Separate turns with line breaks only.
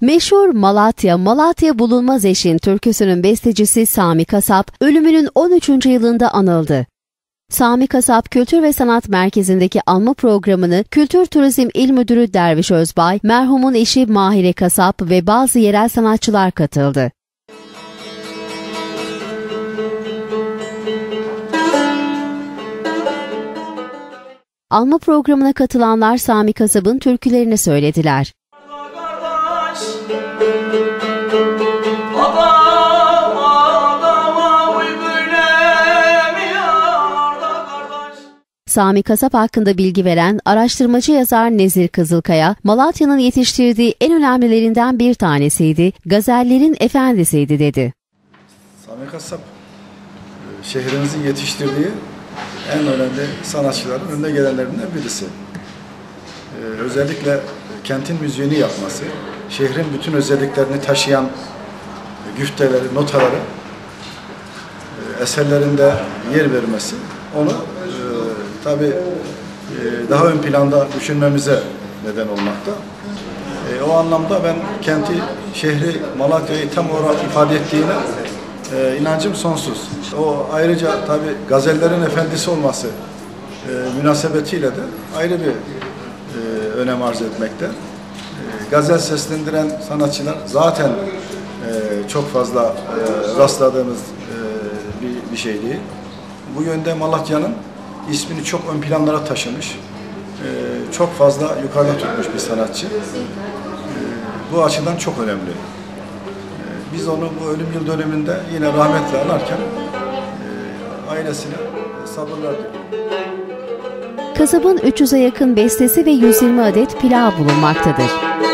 Meşhur Malatya Bulunmaz Eşin türküsünün bestecisi Sami Kasap, ölümünün 13. yılında anıldı. Sami Kasap, Kültür ve Sanat Merkezi'ndeki anma programını Kültür Turizm İl Müdürü Derviş Özbay, merhumun eşi Mahire Kasap ve bazı yerel sanatçılar katıldı. Anma programına katılanlar Sami Kasap'ın türkülerini söylediler. Sami Kasap hakkında bilgi veren araştırmacı yazar Nezir Kızılkaya, Malatya'nın yetiştirdiği en önemlilerinden bir tanesiydi, gazellerin efendisiydi dedi.
Sami Kasap, şehrimizin yetiştirdiği en önemli sanatçıların önde gelenlerinden birisi. Özellikle kentin müziğini yapması, şehrin bütün özelliklerini taşıyan güfteleri, notaları eserlerinde yer vermesi onu tabii daha ön planda düşünmemize neden olmakta. O anlamda ben kenti, şehri, Malatya'yı tam olarak ifade ettiğine inancım sonsuz. O ayrıca tabii gazellerin efendisi olması münasebetiyle de ayrı bir önem arz etmekte. Gazel seslendiren sanatçılar zaten çok fazla rastladığımız bir şey değil. Bu yönde Malatya'nın ismini çok ön planlara taşımış, çok fazla yukarıda tutmuş bir sanatçı. Bu açıdan çok önemli. Biz onu bu ölüm yıl dönümünde yine rahmetle anarken ailesine sabırlar diliyorum.
Kasap'ın 300'e yakın bestesi ve 120 adet plağı bulunmaktadır.